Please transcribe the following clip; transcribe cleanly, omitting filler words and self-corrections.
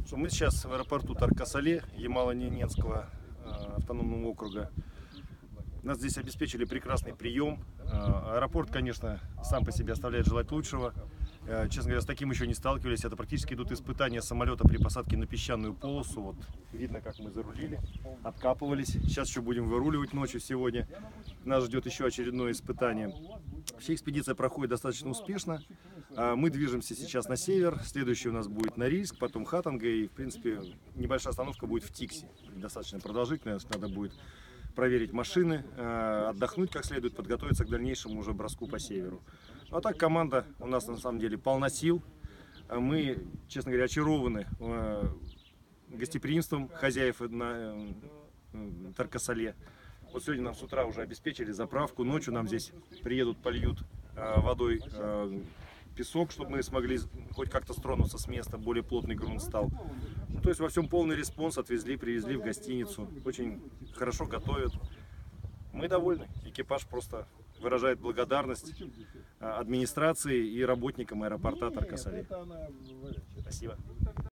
Мы сейчас в аэропорту Тарко-Сале Ямало-Ненецкого автономного округа. Нас здесь обеспечили прекрасный прием. Аэропорт, конечно, сам по себе оставляет желать лучшего. Честно говоря, с таким еще не сталкивались. Это практически идут испытания самолета при посадке на песчаную полосу. Вот видно, как мы зарулили, откапывались. Сейчас еще будем выруливать ночью сегодня. Нас ждет еще очередное испытание. Вся экспедиция проходит достаточно успешно. Мы движемся сейчас на север. Следующий у нас будет Норильск, потом Хатанга. И, в принципе, небольшая остановка будет в Тикси. Достаточно продолжительная. Надо будет проверить машины, отдохнуть как следует, подготовиться к дальнейшему уже броску по северу. А так команда у нас на самом деле полна сил. Мы, честно говоря, очарованы гостеприимством хозяев на Тарко-Сале. Вот сегодня нам с утра уже обеспечили заправку, ночью нам здесь приедут, польют водой песок, чтобы мы смогли хоть как-то стронуться с места, более плотный грунт стал. Ну, то есть во всем полный респонс, отвезли, привезли в гостиницу, очень хорошо готовят. Мы довольны, экипаж просто выражает благодарность администрации и работникам аэропорта Тарко-Сале. Спасибо.